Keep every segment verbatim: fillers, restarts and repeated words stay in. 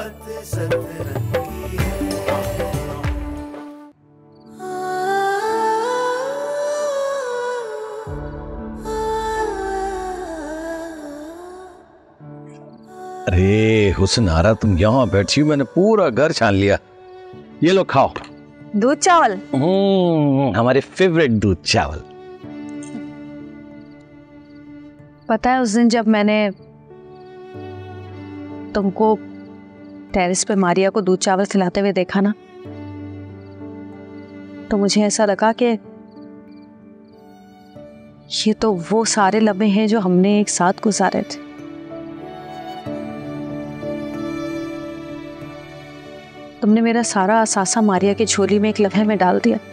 बात सतरंगी है। अरे हुस्न आरा, तुम यहाँ बैठी हो, मैंने पूरा घर छान लिया। ये लो खाओ। दूध चावल? हम्म, हमारे फेवरेट दूध चावल। पता है उस दिन जब मैंने तुमको टेरेस पे मारिया को दूध चावल खिलाते हुए देखा ना, तो मुझे ऐसा लगा कि ये तो वो सारे लम्हे हैं जो हमने एक साथ गुजारे थे। तुमने मेरा सारा असासा मारिया की झोली में एक लम्हे में डाल दिया।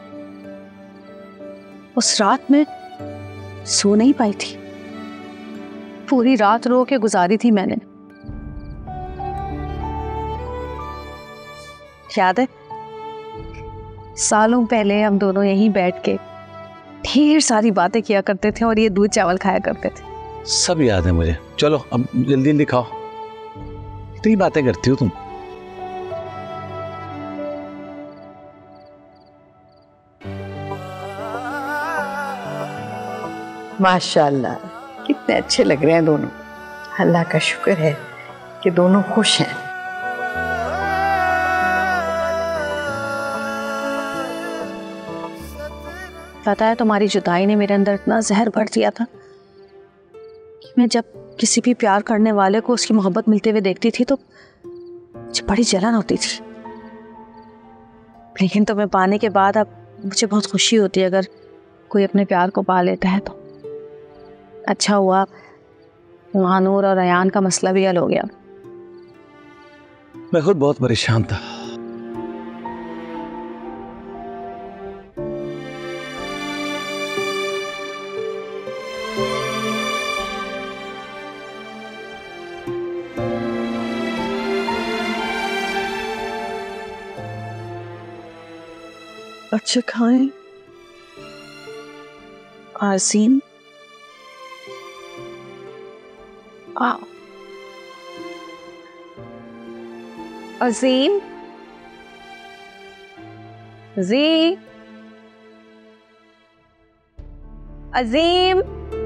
उस रात में सो नहीं पाई थी, पूरी रात रो के गुजारी थी मैंने। याद है सालों पहले हम दोनों यहीं बैठ के ढेर सारी बातें किया करते थे और ये दूध चावल खाया करते थे। सब याद है मुझे। चलो अब जल्दी जल्दी खाओ। इतनी बातें करती हो तुम। माशाल्लाह, कितने अच्छे लग रहे हैं दोनों। अल्लाह का शुक्र है कि दोनों खुश हैं। पता है तुम्हारी जुदाई ने मेरे अंदर इतना जहर भर दिया था कि मैं जब किसी भी प्यार करने वाले को उसकी मोहब्बत मिलते हुए देखती थी तो मुझे बड़ी जलन होती थी। लेकिन तुम्हें पाने के बाद अब मुझे बहुत खुशी होती है अगर कोई अपने प्यार को पा लेता है तो। अच्छा हुआ महानूर और अयान का मसला भी हल हो गया। मैं खुद बहुत परेशान था। अच्छा खाएं आज़ीम। आओ अज़ीम। जी अज़ीम।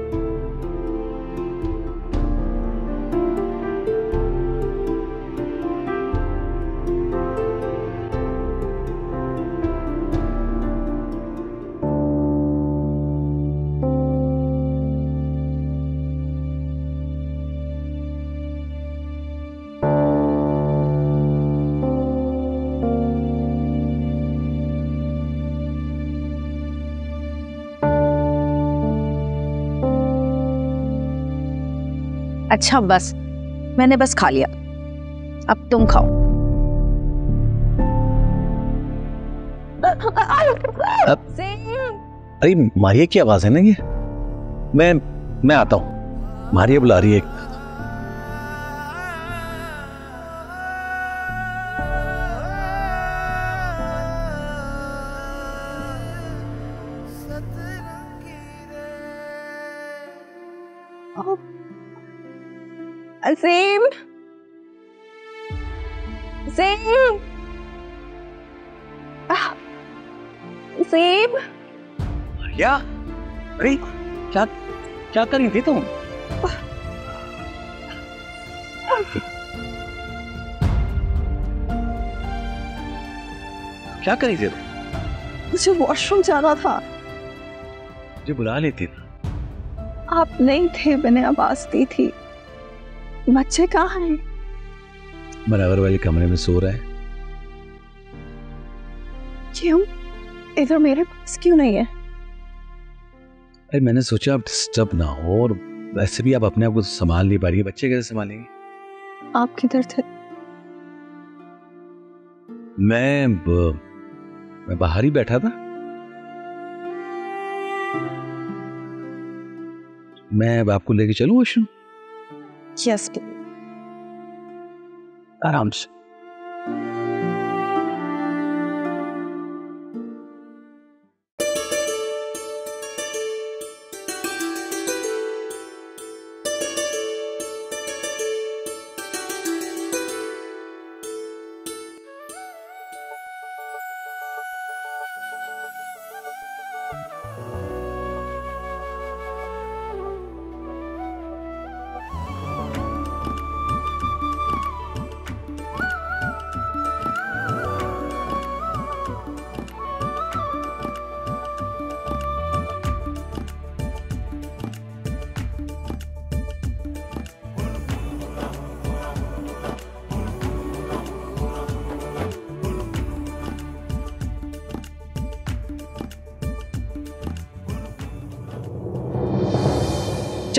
अच्छा बस, मैंने बस खा लिया, अब तुम खाओ। अब अरे मारिया की आवाज है ना ये। मैं मैं आता हूँ, मारिया बुला रही है। अज़ीम, अज़ीम, अज़ीम। मारिया, अरे क्या क्या कर रही थी तुम? क्या कर रही थी तुम? मुझे वॉशरूम जाना था। मुझे बुला लेती ना। आप नहीं थे, मैंने आवाज दी थी। बच्चे कहाँ हैं? बराबर वाले कमरे में सो रहा है। क्यों? इधर मेरे पास क्यों नहीं है? अरे मैंने सोचा आप डिस्टर्ब ना हो, और वैसे भी आप अपने आप को संभाल नहीं पा रही है, बच्चे कैसे संभालेंगे? आप किधर थे? मैं मैं बाहर ही बैठा था। मैं अब आपको लेके चलूं वॉशरूम? Yes please. आराम से।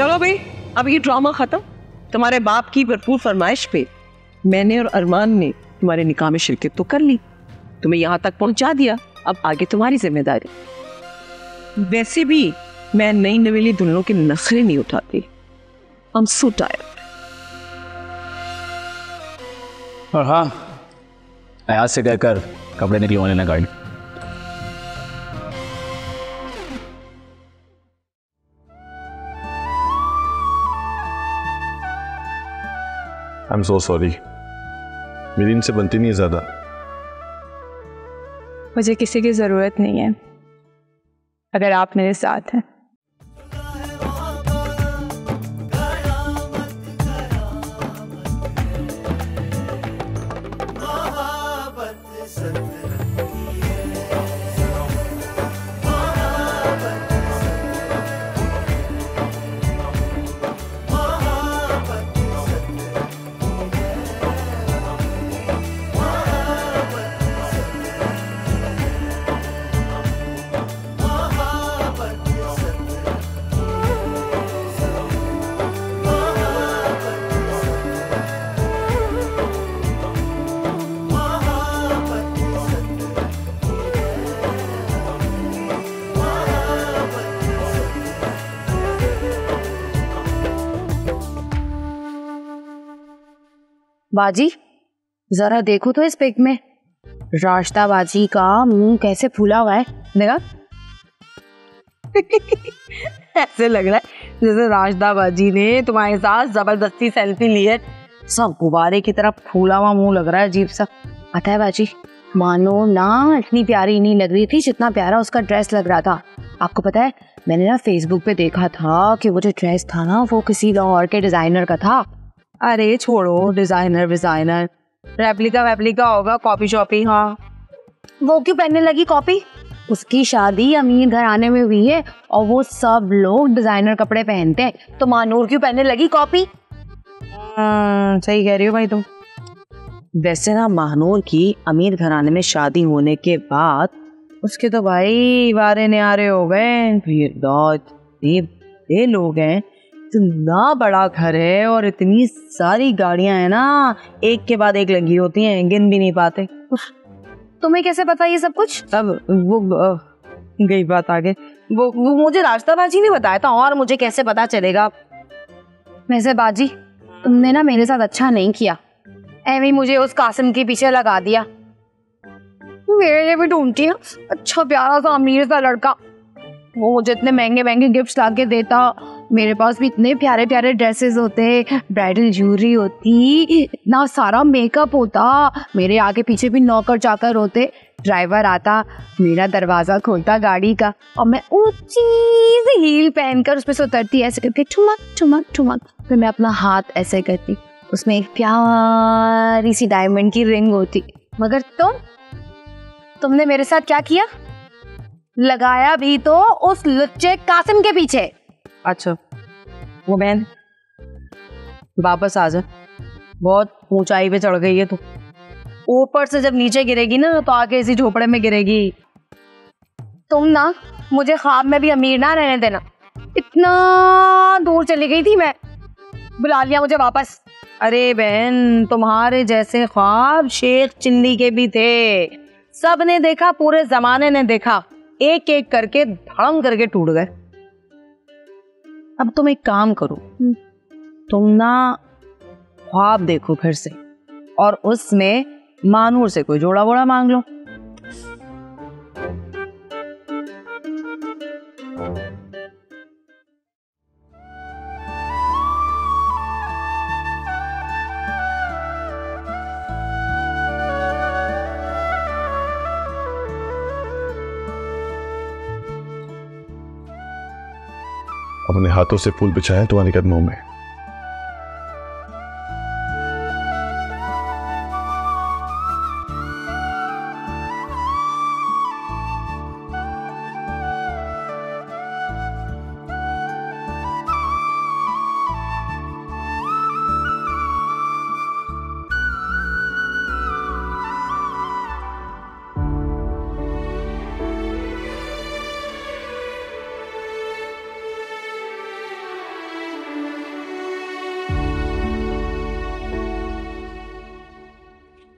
चलो भाई, अब ये ड्रामा खत्म। तुम्हारे बाप की भरपूर फरमाइश पे मैंने और अरमान ने तुम्हारे निकाह में शिरकत तो कर ली, तुम्हें यहाँ तक पहुँचा दिया, अब आगे तुम्हारी जिम्मेदारी। वैसे भी मैं नई नवेली दुल्हनों के नखरे नहीं उठाती। I am so tired. और हाँ, आज से कहकर कपड़े निकलवाने ना गाड़ी। आई एम सो सॉरी, मेरी इनसे बनती नहीं है ज्यादा। मुझे किसी की जरूरत नहीं है अगर आप मेरे साथ हैं। बाजी जरा देखो तो इस पिक में रास्ता बाजी का मुंह कैसे फूला हुआ है। देखा ऐसे लग रहा है जैसे रास्ता बाजी ने तुम्हारे साथ जबरदस्ती सेल्फी ली है। सब गुब्बारे की तरफ फूला हुआ मुंह लग रहा है, अजीब सा। पता है बाजी, मानो ना इतनी प्यारी नहीं लग रही थी जितना प्यारा उसका ड्रेस लग रहा था। आपको पता है, मैंने ना फेसबुक पे देखा था कि वो जो ड्रेस था ना वो किसी लाहौर के डिजाइनर का था। अरे छोड़ो डिजाइनर डिजाइनर, रेप्लिका वेप्लिका होगा, कॉपी शॉपी। हाँ, वो क्यों पहनने लगी कॉपी? उसकी शादी अमीर घराने में हुई है और वो सब लोग डिजाइनर कपड़े पहनते हैं, तो मानूर क्यों पहनने लगी कॉपी? सही कह रही हो भाई तुम। वैसे ना महानूर की अमीर घराने में शादी होने के बाद उसके तो भाई वारे न्यारे हो गए। ये लोग हैं, इतना बड़ा घर है और इतनी सारी गाड़ियां हैं ना, एक के बाद एक लगी होती हैं, गिन भी नहीं पाते। तुम्हें कैसे पता ये सब कुछ? अब वो गई बात आगे। वो, वो मुझे रास्ता बाजी ने बताया था, और मुझे कैसे पता चलेगा? वैसे बाजी तुमने ना मेरे साथ अच्छा नहीं किया, ऐਵੇਂ ही मुझे उस कासिम के पीछे लगा दिया। मेरे लिए भी ढूंढती है अच्छा प्यारा सा अमीर सा लड़का, वो मुझे इतने महंगे महंगे गिफ्ट्स ला के देता, मेरे पास भी इतने प्यारे प्यारे ड्रेसेस होते, ब्राइडल ज्वेलरी होती, इतना सारा मेकअप होता, मेरे आगे पीछे भी नौकर चाकर होते, ड्राइवर आता, मेरा दरवाजा खोलता गाड़ी का, और मैं ऊंची सी हील पहनकर उसमें से उतरती, ऐसे करके ठुमक ठुमक ठुमक, फिर मैं अपना हाथ ऐसे करती, उसमें एक प्यारी सी डायमंड की रिंग होती। मगर तुम तुमने मेरे साथ क्या किया? लगाया भी तो उस लुच्चे कासिम के पीछे। अच्छा वो बहन वापस आ जा, बहुत ऊंचाई पे चढ़ गई है तू, ऊपर से जब नीचे गिरेगी ना तो आगे इसी झोपड़े में गिरेगी। तुम ना मुझे ख्वाब में भी अमीर ना रहने देना, इतना दूर चली गई थी मैं, बुला लिया मुझे वापस। अरे बहन तुम्हारे जैसे ख्वाब शेख चिल्ली के भी थे, सब ने देखा, पूरे जमाने ने देखा, एक एक करके धड़म करके टूट गए। अब तुम एक काम करो, तुम ना ख्वाब देखो फिर से, और उसमें मानूर से कोई जोड़ा वोड़ा मांग लो। अपने हाथों से फूल बिछाए तुम्हारे कदमों में।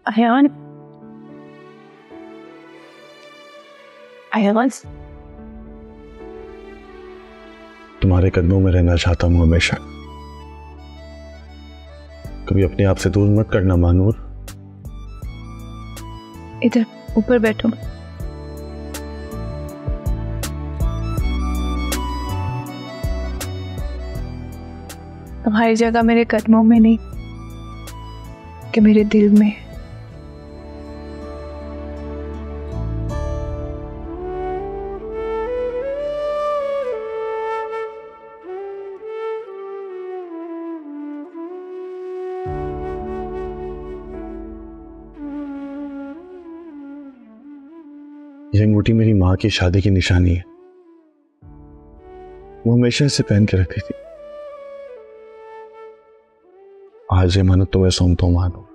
अयान, अयान, तुम्हारे कदमों में रहना चाहता हूँ हमेशा। कभी अपने आप से दूर मत करना मानूर। इधर ऊपर बैठो। तुम्हारी जगह मेरे कदमों में नहीं कि मेरे दिल में। यह अंगूठी मेरी माँ की शादी की निशानी है। वो हमेशा इसे पहन के रखती थी। आज ये मानो तुम्हें सौंपता हूं मानो।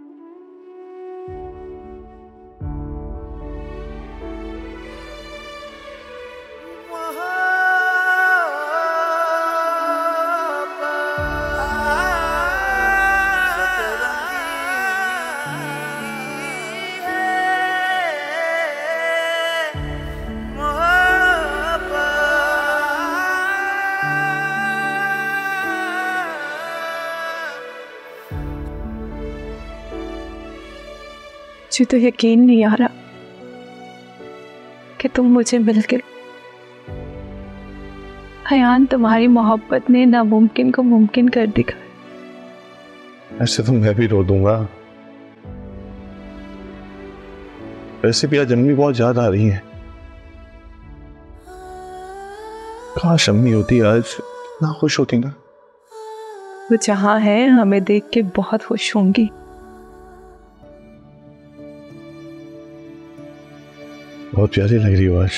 मुझे तो यकीन नहीं आ रहा कि तुम मुझे मिल गए। अयान, तुम्हारी मोहब्बत ने नामुमकिन को मुमकिन कर दिखाया। ऐसे तो मैं भी रो दूंगा। वैसे भी आज अम्मी बहुत याद आ रही है। काश अम्मी होती आज, ना खुश होती ना। वो जहां है हमें देख के बहुत खुश होंगी। बहुत प्यारी लग रही हो आज।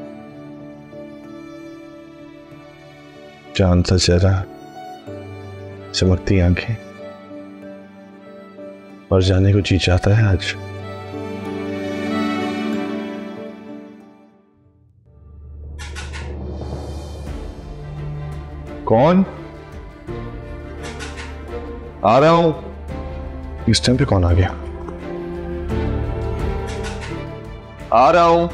चांद सा चेहरा, चमकती आंखें, और जाने को जी चाहता है आज। कौन? आ रहा हूं। इस टाइम पे कौन आ गया? आ रहा हूं।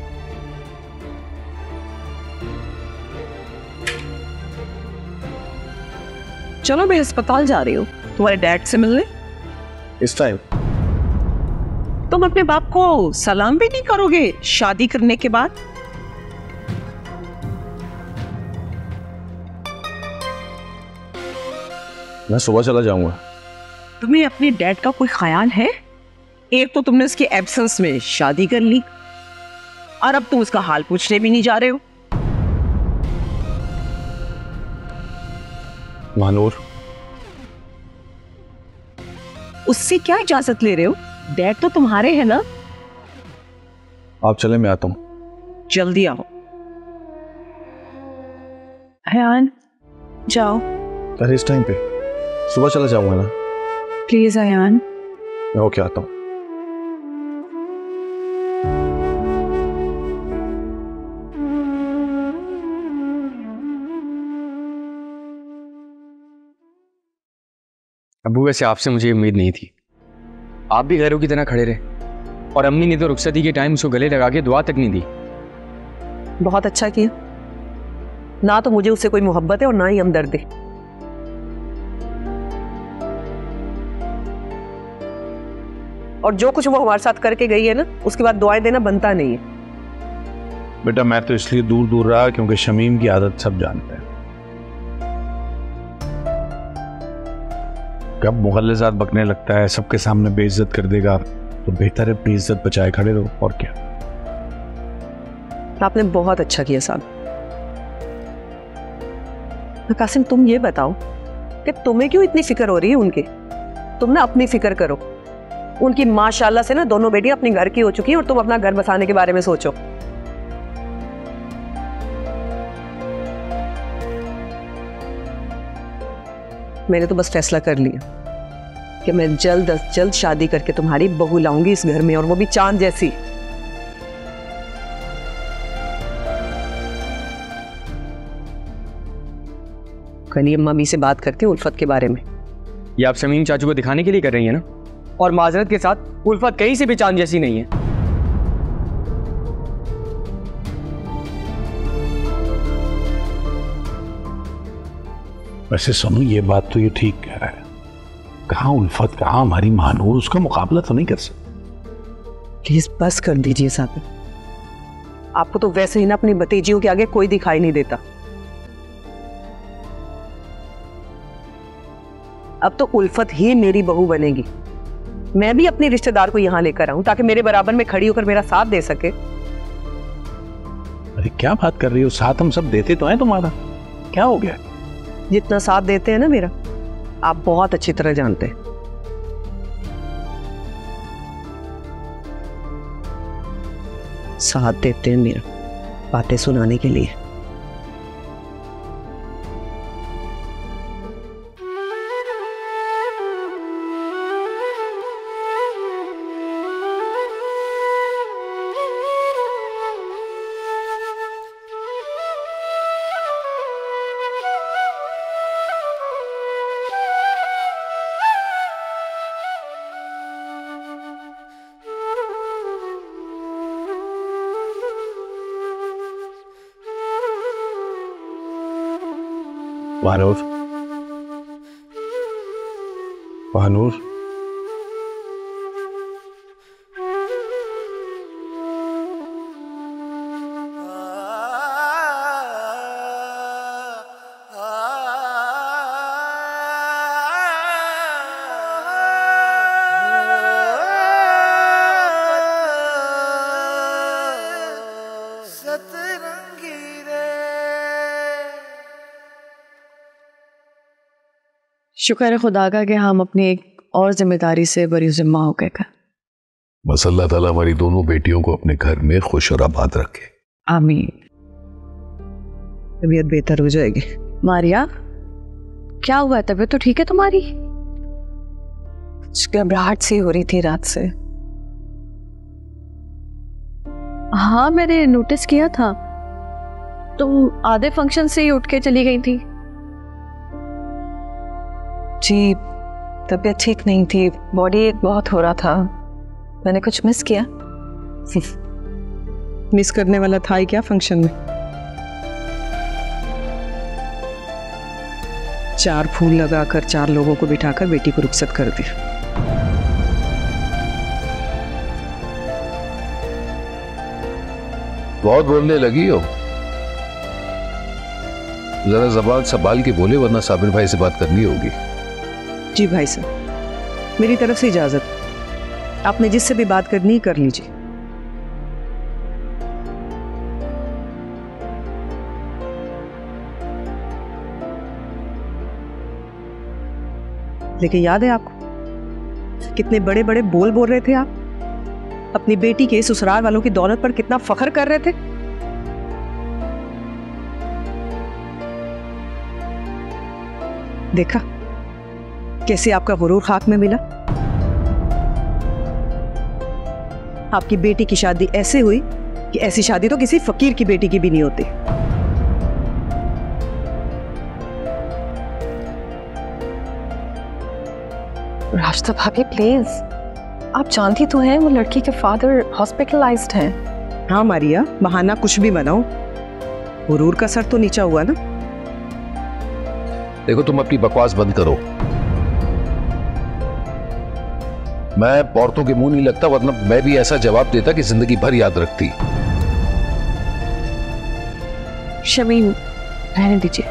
चलो, मैं अस्पताल जा रही हूँ तुम्हारे डैड से मिलने। इस टाइम? तुम अपने बाप को सलाम भी नहीं करोगे शादी करने के बाद? मैं सुबह चला जाऊंगा। तुम्हें अपने डैड का कोई ख्याल है? एक तो तुमने उसके एब्सेंस में शादी कर ली, और अब तुम उसका हाल पूछने भी नहीं जा रहे हो। मानूर, उससे क्या इजाजत ले रहे हो? डैड तो तुम्हारे हैं ना। आप चले, मैं आता हूं। जल्दी आओ। अयान, जाओ। अरे इस टाइम पे? सुबह चला जाऊंगा ना। प्लीज अयान। मैं होके आता हूं। अबू, वैसे आपसे मुझे उम्मीद नहीं थी। आप भी गैरों की तरह खड़े रहे, और अम्मी ने तो रुखसती के टाइम उसको गले लगा के दुआ तक नहीं दी। बहुत अच्छा किया। ना तो मुझे उससे कोई मोहब्बत है और ना ही हमदर्द है। और जो कुछ वो हमारे साथ करके गई है ना, उसके बाद दुआएं देना बनता नहीं है। बेटा, मैं तो इसलिए दूर दूर रहा क्योंकि शमीम की आदत सब जानते हैं। कब मुगल्लिज़ात बकने लगता है, सबके सामने बेइज्जत कर देगा, तो बेहतर है बेइज्जत बचाए खड़े रहो। और क्या। आपने बहुत अच्छा किया साहब। कासिम, तुम ये बताओ कि तुम्हें क्यों इतनी फिक्र हो रही है उनकी? तुम ना अपनी फिक्र करो। उनकी माशाल्लाह से ना दोनों बेटियां अपनी घर की हो चुकी हैं, और तुम अपना घर बसाने के बारे में सोचो। मैंने तो बस फैसला कर लिया कि मैं जल्द अज जल्द शादी करके तुम्हारी बहू लाऊंगी इस घर में, और वो भी चांद जैसी। कल अम्मा भी से बात करते हैं उल्फत के बारे में। ये आप शमीम चाचू को दिखाने के लिए कर रही है ना? और माजरत के साथ उल्फत कहीं से भी चांद जैसी नहीं है। वैसे सोनू ये बात तो ये ठीक कह रहा है, कहाँ उल्फत कहाँ हमारी महानूर, उसका मुकाबला तो नहीं कर सकते। प्लीज बस कर दीजिए साबिर, आपको तो वैसे ही ना अपनी भतीजियों के आगे कोई दिखाई नहीं देता। अब तो उल्फत ही मेरी बहू बनेगी। मैं भी अपनी रिश्तेदार को यहाँ लेकर आऊं ताकि मेरे बराबर में खड़ी होकर मेरा साथ दे सके। अरे क्या बात कर रही हो, साथ हम सब देते तो हैं तुम्हारा, क्या हो गया? जितना साथ देते हैं ना मेरा, आप बहुत अच्छी तरह जानते हैं। साथ देते हैं मेरा बातें सुनाने के लिए। वानूर, वानूर, शुक्र है खुदा का कि हम अपनी एक और जिम्मेदारी से बरी जिम्मा हो गए। बस अल्लाह ताला हमारी दोनों बेटियों को अपने घर में खुश और आबाद रखे। आमीन। तबीयत बेहतर हो जाएगी। मारिया, क्या हुआ? तबीयत तो ठीक है तुम्हारी? घबराहट सी हो रही थी रात से। हाँ, मैंने नोटिस किया था, तुम आधे फंक्शन से ही उठ के चली गई थी। जी, तबीयत ठीक नहीं थी, बॉडी एक बहुत हो रहा था। मैंने कुछ मिस किया? मिस करने वाला था ही क्या फंक्शन में? चार फूल लगाकर चार लोगों को बिठाकर बेटी को रुखसत कर दी। बहुत बोलने लगी हो, जरा जबान संभाल के बोले वरना साबिर भाई से बात करनी होगी। जी भाई साहब, मेरी तरफ से इजाजत, आपने जिससे भी बात करनी है कर लीजिए। लेकिन याद है आपको कितने बड़े बड़े बोल बोल रहे थे आप, अपनी बेटी के ससुराल वालों की दौलत पर कितना फख्र कर रहे थे। देखा कैसे आपका गुरूर खाक में मिला। आपकी बेटी की शादी ऐसे हुई कि ऐसी शादी तो किसी फकीर की बेटी की भी नहीं होती। राशिदा भाभी प्लीज, आप जानती तो हैं वो लड़की के फादर हॉस्पिटलाइज्ड हैं। हाँ मारिया, बहाना कुछ भी बनाओ, गुरूर का सर तो नीचा हुआ ना। देखो तुम अपनी बकवास बंद करो। मैं औरतों के मुंह नहीं लगता, वरना मैं भी ऐसा जवाब देता कि जिंदगी भर याद रखती। शमीम, रहने दीजिए।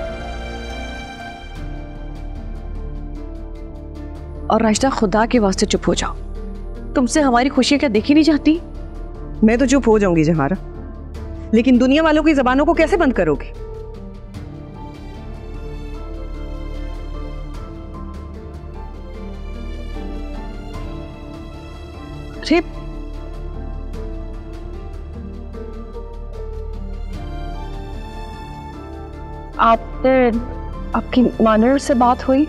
और राशिदा, खुदा के वास्ते चुप हो जाओ। तुमसे हमारी खुशी क्या देखी नहीं जाती? मैं तो चुप हो जाऊंगी जहारा, लेकिन दुनिया वालों की जबानों को कैसे बंद करोगे? अरे आपने आपकी मानर से बात हुई?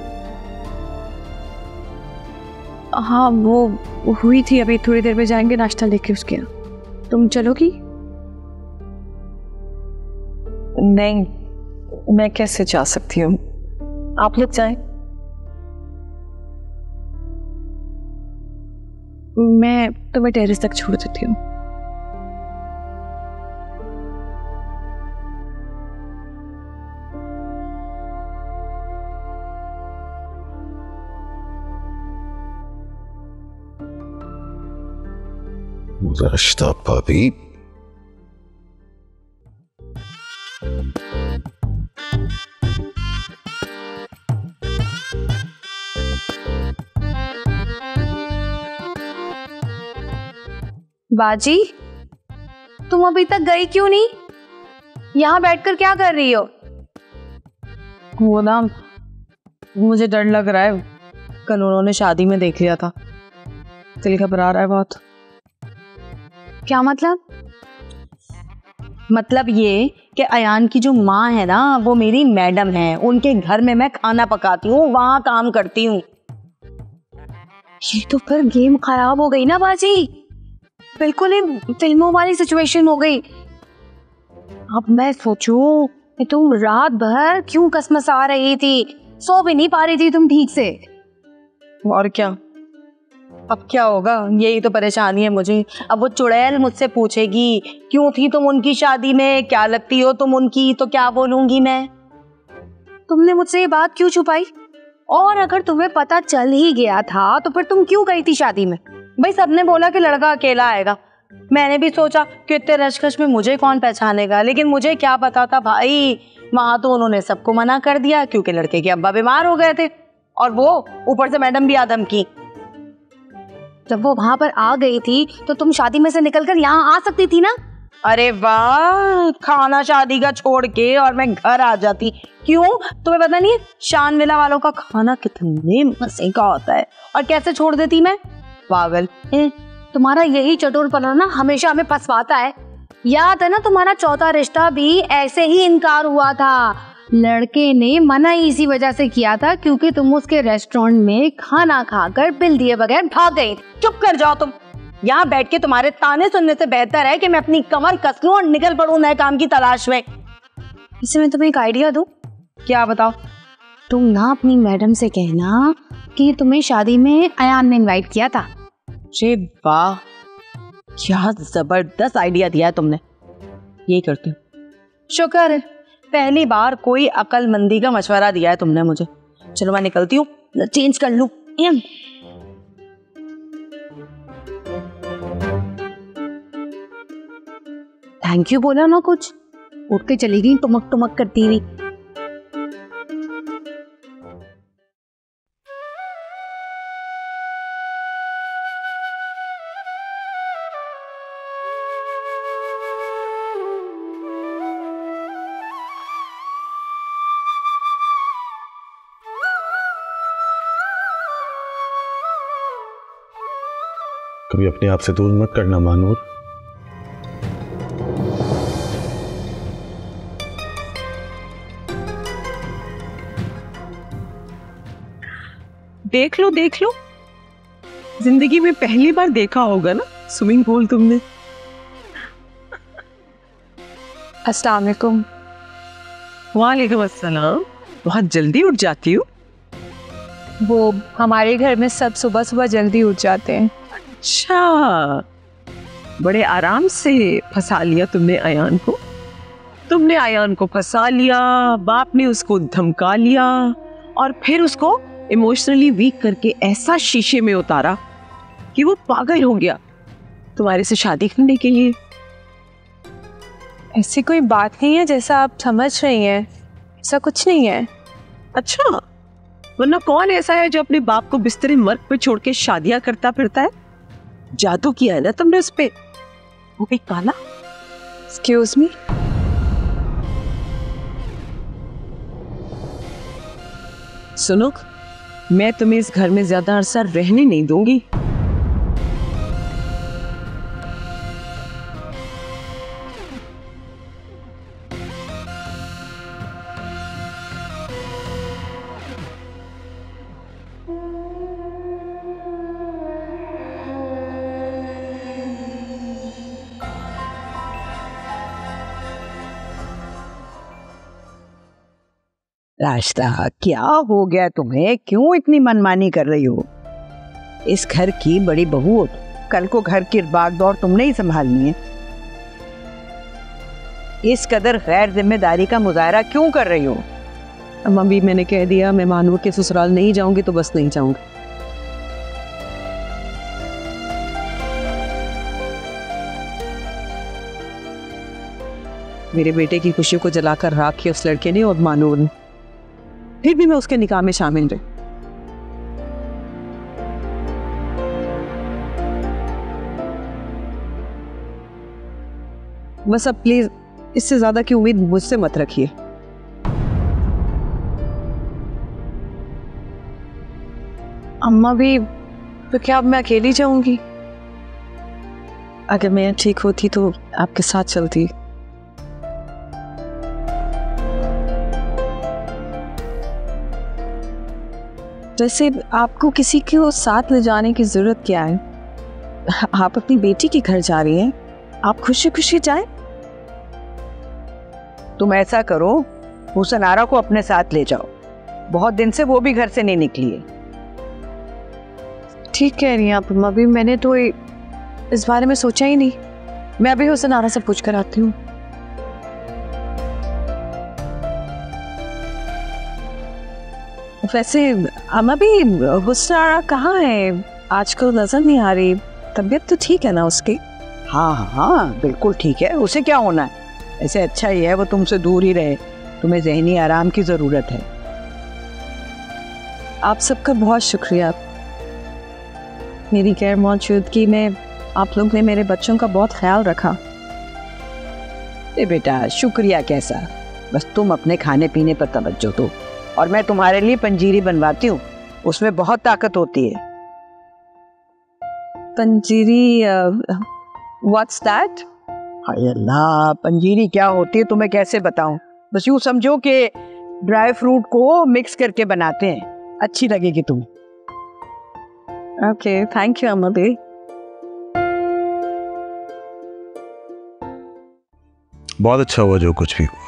हाँ, वो हुई थी, अभी थोड़ी देर में जाएंगे नाश्ता लेके उसके यहाँ। तुम चलोगी? नहीं, मैं कैसे जा सकती हूँ, आप लोग जाएं। मैं तुम्हें टेरेस तक छोड़ देती हूँ। राशिदा भाभी, बाजी, तुम अभी तक गई क्यों नहीं? यहाँ बैठकर क्या कर रही हो? वो ना, मुझे डर लग रहा है। कल उन्होंने शादी में देख लिया था, दिल घबरा रहा है बहुत। क्या मतलब? मतलब ये कि अयान की जो माँ है ना, वो मेरी मैडम है। उनके घर में मैं खाना पकाती हूँ, वहां काम करती हूँ। ये तो फिर गेम खराब हो गई ना बाजी, बिल्कुल ही फिल्मों वाली सिचुएशन हो गई। अब मैं सोचूं कि तुम रात भर क्यों कसमसा रही थी, सो भी नहीं पा रही थी तुम ठीक से। और क्या, अब क्या होगा, यही तो परेशानी है मुझे। अब वो चुड़ैल मुझसे पूछेगी क्यों थी तुम उनकी शादी में, क्या लगती हो तुम उनकी, तो क्या बोलूंगी मैं? तुमने मुझसे ये बात क्यों छुपाई? और अगर तुम्हें पता चल ही गया था तो फिर तुम क्यों गई थी शादी में? भाई सबने बोला कि लड़का अकेला आएगा, मैंने भी सोचा कि इतने रशकश में मुझे कौन पहचानेगा, लेकिन मुझे क्या पता था भाई, वहां तो उन्होंने सबको मना कर दिया क्योंकि लड़के के अब्बा बीमार हो गए थे, और वो ऊपर से मैडम भी आदम की। जब वो वहां पर आ गई थी तो तुम शादी में से निकलकर यहाँ आ सकती थी ना। अरे वाह, खाना शादी का छोड़ के और मैं घर आ जाती। क्यों, तुम्हें पता नहीं है शान विला वालों का खाना कितने मजे का होता है, और कैसे छोड़ देती मैं? पागल, तुम्हारा यही चतुरपना ना हमेशा हमें फंसवाता है। याद है ना, तुम्हारा चौथा रिश्ता भी ऐसे ही इनकार हुआ था। लड़के ने मना ही इसी वजह से किया था क्योंकि तुम उसके रेस्टोरेंट में खाना खाकर बिल दिए बगैर भाग गई। चुप कर जाओ तुम, यहाँ बैठ के तुम्हारे ताने सुनने से बेहतर है कि मैं अपनी कमर कस लूं और निकल पड़ूं नए काम की तलाश में। इससे मैं तुम्हें एक आइडिया दूं। क्या बताओ? तुम ना अपनी मैडम से कहना कि तुम्हें शादी में अयान ने इनवाइट किया था। अरे वाह, क्या जबरदस्त आइडिया दिया है तुमने, यही करती हूँ। शुक्र है, पहली बार कोई अकलमंदी का मशवरा दिया है तुमने मुझे। चलो मैं निकलती हूँ, चेंज कर लूं। थैंक यू बोला ना कुछ, उठ के चली गई टुमक टुमक करती हुई। कभी अपने आप से दूर मत करना मानूर। देख लो देख लो, जिंदगी में पहली बार देखा होगा ना स्विमिंग पूल तुमने। अस्सलाम वालेकुम। वालेकुम अस्सलाम। बहुत जल्दी उठ जाती हो। वो हमारे घर में सब सुबह सुबह जल्दी उठ जाते हैं। अच्छा, बड़े आराम से फंसा लिया तुमने अयान को। तुमने अयान को फंसा लिया, बाप ने उसको धमका लिया और फिर उसको इमोशनली वीक करके ऐसा शीशे में उतारा कि वो पागल हो गया तुम्हारे से शादी करने के लिए। ऐसी कोई बात नहीं है जैसा आप समझ रही हैं, ऐसा कुछ नहीं है। अच्छा, वरना कौन ऐसा है जो अपने बाप को बिस्तरे मर्ग पे छोड़ के शादियां करता फिरता है? जादू किया है ना तुमने उस पे, वो भी काला। Excuse me. सुनो, मैं तुम्हें इस घर में ज्यादा अरसा रहने नहीं दूंगी। राशिदा, क्या हो गया तुम्हें? क्यों इतनी मनमानी कर रही हो? इस घर की बड़ी बहू हो तुम। कल को घर की भाग दौड़ तुमने ही संभालनी है। इस कदर गैर जिम्मेदारी का मुजाहरा क्यों कर रही हो? अम्मा भी मैंने कह दिया मैं मानूर के ससुराल नहीं जाऊंगी तो बस नहीं जाऊंगी। मेरे बेटे की खुशियों को जलाकर राख किया उस लड़के ने और मानूर ने, फिर भी मैं उसके निकाह में शामिल रही। बस अब प्लीज इससे ज्यादा की उम्मीद मुझसे मत रखिए। अम्मा भी तो क्या अब मैं अकेली जाऊंगी? अगर मैं ठीक होती तो आपके साथ चलती। वैसे आपको किसी को साथ ले जाने की जरूरत क्या है? आप अपनी बेटी के घर जा रही हैं, आप खुशी खुशी जाएं। तुम ऐसा करो, हुसन आरा को अपने साथ ले जाओ, बहुत दिन से वो भी घर से नहीं निकली है। ठीक कह रही हैं आप अम्मा भी, मैंने तो इस बारे में सोचा ही नहीं। मैं अभी हुसन आरा से पूछ कर आती हूँ। वैसे अम्मा भी हुसन आरा कहाँ है? आजकल नजर नहीं आ रही। तबीयत तो ठीक है ना उसकी? हाँ हाँ बिल्कुल ठीक है, उसे क्या होना है। ऐसे अच्छा ही है वो तुमसे दूर ही रहे, तुम्हें ज़हनी आराम की ज़रूरत है। आप सबका बहुत शुक्रिया। मेरी गैर मौजूदगी में आप लोग ने मेरे बच्चों का बहुत ख्याल रखा। ए बेटा शुक्रिया कैसा, बस तुम अपने खाने पीने पर तवज्जो दो और मैं तुम्हारे लिए पंजीरी बनवाती हूँ, उसमें बहुत ताकत होती है। पंजीरी? What's that? हाय अल्लाह, पंजीरी क्या होती है तुम्हें कैसे बताऊं। बस यूं समझो कि ड्राई फ्रूट को मिक्स करके बनाते हैं, अच्छी लगेगी तुम्हें। ओके थैंक यू अम्मा दी। बहुत अच्छा हुआ जो कुछ भी हुआ।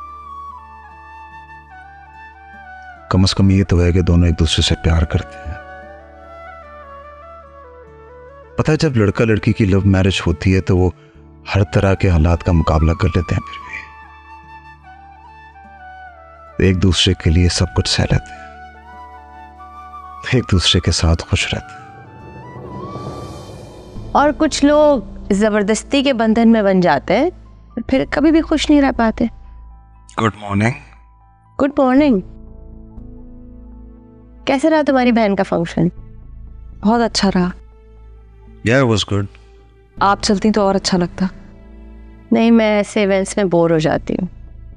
कम से कम ये तो है कि दोनों एक दूसरे से प्यार करते हैं। पता है जब लड़का लड़की की लव मैरिज होती है तो वो हर तरह के हालात का मुकाबला कर लेते हैं, फिर भी एक दूसरे के लिए सब कुछ सह लेते हैं, एक दूसरे के साथ खुश रहते हैं। और कुछ लोग जबरदस्ती के बंधन में बन जाते हैं, फिर कभी भी खुश नहीं रह पाते। Good morning. Good morning. कैसे रहा तुम्हारी बहन का फंक्शन? बहुत अच्छा रहा। Yeah, it was good. आप चलती तो और अच्छा लगता। नहीं, मैं ऐसे इवेंट्स में बोर हो जाती हूँ।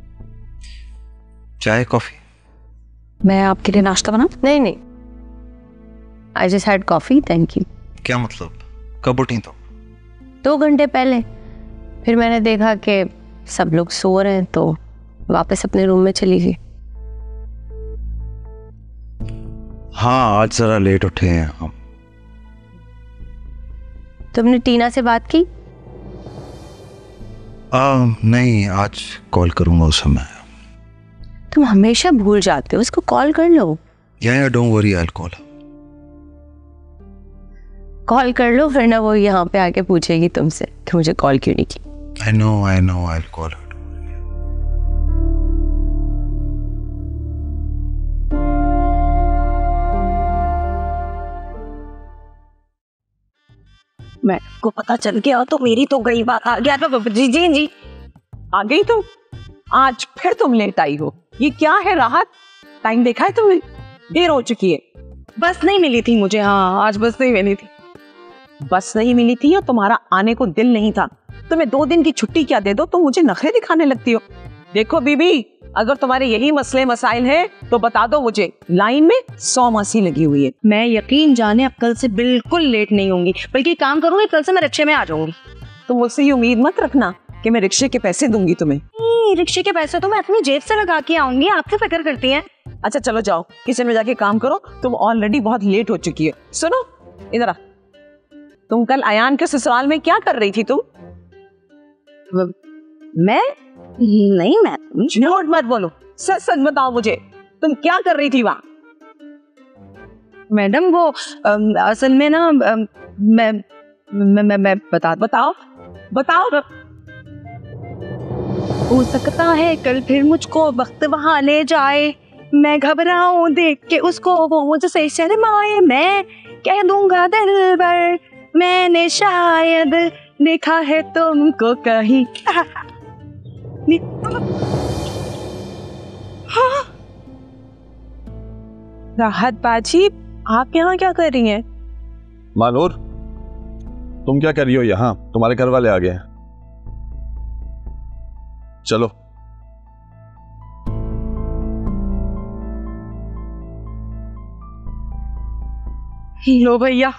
चाय कॉफी? मैं आपके लिए नाश्ता बना? नहीं नहीं, I just had coffee thank you. क्या मतलब, कब उठी तो? दो घंटे पहले। फिर मैंने देखा कि सब लोग सो रहे हैं तो वापस अपने रूम में चली गई। हाँ आज जरा लेट उठे हैं हम। तुमने टीना से बात की? आ, नहीं, आज कॉल करूंगा उस समय। तुम हमेशा भूल जाते हो, उसको कॉल कर लो। Yeah yeah don't worry, I will call. Call कर लो, फिर ना वो यहाँ पे आके पूछेगी तुमसे कि मुझे कॉल क्यों नहीं की। I know I know I will call. मैं को पता चल गया तो मेरी तो गई बात। आ गया तो जी जी जी आ गई तुम। आज फिर तुम लेट आई हो, ये क्या है राहत? टाइम देखा है तुमने? देर हो चुकी है। बस नहीं मिली थी मुझे। हाँ आज बस नहीं मिली थी। बस नहीं मिली थी या तुम्हारा आने को दिल नहीं था? तुम्हें दो दिन की छुट्टी क्या दे दो तो मुझे नखरे दिखाने लगती हो। देखो बीबी, अगर तुम्हारे यही मसले मसाइल हैं तो बता दो मुझे, लाइन में सौ मासी लगी हुई है। मैं यकीन जाने अब कल से बिल्कुल लेट नहीं होंगी, बल्कि काम करूंगी, कल से मैं रिक्शे में आ जाऊंगी। तुम मुझसे ये उम्मीद मत रखना कि मैं रिक्शे के पैसे दूंगी तुम्हें। रिक्शे के पैसे तो मैं अपनी जेब से लगा के आऊंगी, आपकी फिक्र करती हैं। अच्छा चलो जाओ किचन में जाके काम करो, तुम ऑलरेडी बहुत लेट हो चुकी है। सुनो इधर आ, तुम कल अयान के ससुराल में क्या कर रही थी तुम? मैं नहीं, मैं झूठ मत बोलो, सच सच बताओ मुझे, तुम क्या कर रही थी वहाँ? मैडम वो अम, असल में ना अम, मैं मैं मैं मैं बता बताओ बताओ। हो सकता है कल फिर मुझको वक्त वहाँ ले जाए, मैं घबराऊं देख के उसको, वो मुझसे शर्माए, मैं कह दूंगा दिल भर मैंने शायद देखा है तुमको कहीं। हाँ। राहत बाजी, आप यहाँ क्या कर रही हैं? मानूर, तुम क्या कर रही हो यहाँ? तुम्हारे घर वाले आ गए हैं, चलो। लो भैया,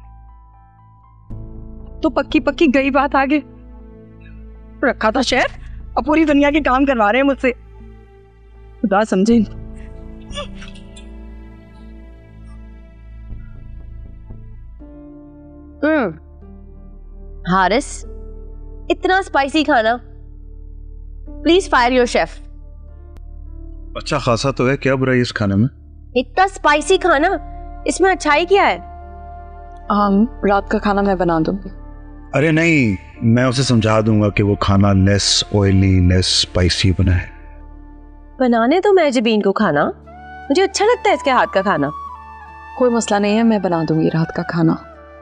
तो पक्की पक्की गई बात आगे। रखा था शहर, अब पूरी दुनिया के काम करवा रहे हैं मुझसे, खुदा समझे। हम्म हारिस, इतना स्पाइसी खाना, प्लीज फायर योर शेफ। अच्छा खासा तो है, क्या बुराई इस खाने में? इतना स्पाइसी खाना, इसमें अच्छाई क्या है? हम रात का खाना मैं बना दूंगी। अरे नहीं, मैं उसे समझा दूंगा कि वो खाना लेस ऑयली, लेस स्पाइसी बना है। बनाने तो मैं जबीन को खाना, मुझे अच्छा लगता है इसके हाथ का खाना। कोई मसला नहीं है, मैं बना दूंगी रात का खाना।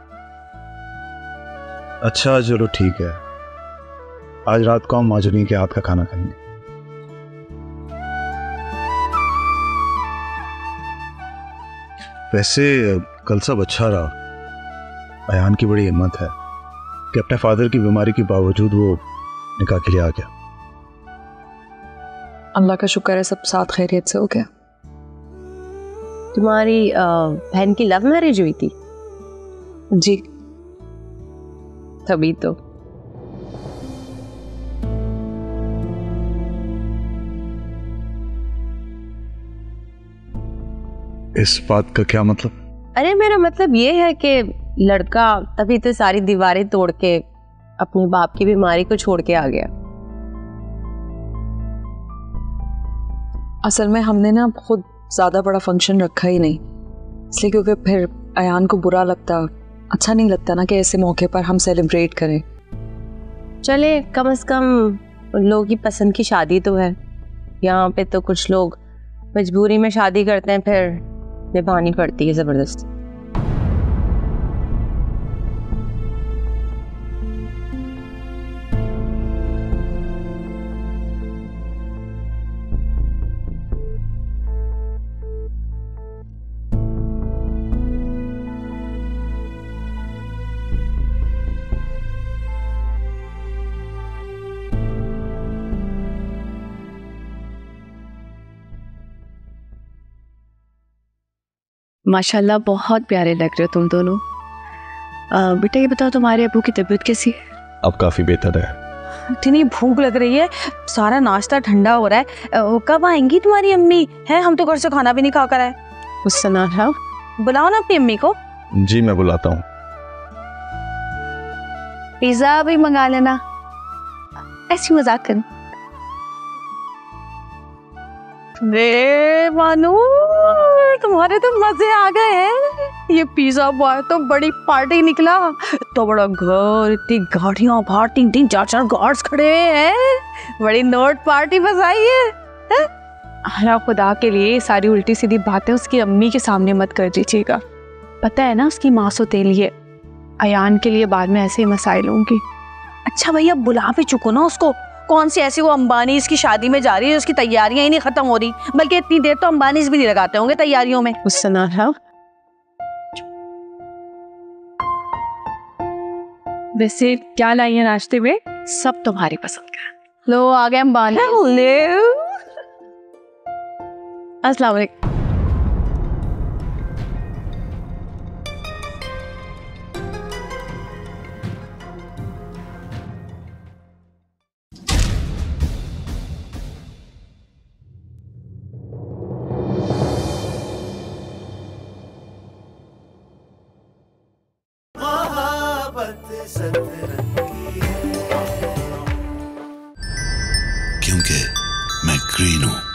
अच्छा चलो ठीक है, आज रात को हम माजुनी के हाथ का खाना खाएंगे। वैसे कल सब अच्छा रहा। अयान की बड़ी हिम्मत है कि अपने फादर की बीमारी के बावजूद वो निकाह के लिए आ गया। अल्लाह का शुक्र है, सब साथ खैरियत से हो गया। तुम्हारी बहन की लव मैरिज हुई थी? जी। तभी तो। इस बात का क्या मतलब? अरे मेरा मतलब ये है कि लड़का तभी तो सारी दीवारें तोड़ के अपने बाप की बीमारी को छोड़ के आ गया। असल में हमने ना खुद ज्यादा बड़ा फंक्शन रखा ही नहीं, इसलिए क्योंकि फिर अयान को बुरा लगता, अच्छा नहीं लगता ना कि ऐसे मौके पर हम सेलिब्रेट करें। चले कम से कम उन लोगों की पसंद की शादी तो है। यहाँ पे तो कुछ लोग मजबूरी में शादी करते हैं, फिर निभानी पड़ती है जबरदस्ती। माशाल्लाह बहुत प्यारे लग रहे हो तुम दोनों। आ, बेटा ये बताओ तुम्हारे अबू की तबीयत कैसी है? अब काफी बेहतर है। इतनी भूख लग रही है, सारा नाश्ता ठंडा हो रहा है। वो कब आएंगी तुम्हारी अम्मी? है हम तो घर से खाना भी नहीं खा कर आए। उससे ना है, बुलाओ ना अपनी अम्मी को। जी मैं बुलाता हूँ। पिज्जा भी मंगा लेना। ऐसी मजाक कर। रे मानू, तुम्हारे तो मजे आ गए हैं। ये पिज्जा बॉय तो बड़ी पार्टी निकला, तो बड़ा घर, इतनी गाड़ियां बाहर, तीन तीन चार चार गार्ड्स खड़े हैं, बड़ी नोट पार्टी बजाई है, है? अल्लाह खुदा के लिए सारी उल्टी सीधी बातें उसकी अम्मी के सामने मत कर दीजिएगा। पता है ना उसकी माँ सोतेली है, अयान के लिए बाद में ऐसे ही मसाइल होंगी। अच्छा भैया बुला भी चुको ना उसको। कौन सी ऐसी वो अंबानी इसकी शादी में जा रही है, उसकी तैयारियां ही नहीं खत्म हो रही, बल्कि इतनी देर तो अंबानी भी नहीं लगाते होंगे तैयारियों में। उससे ना है। वैसे क्या लाई है नाश्ते में? सब तुम्हारी पसंद का। लो आ गए अंबानी। अस्सलाम वालेकुम। क्योंकि मैं ग्रीन हूं।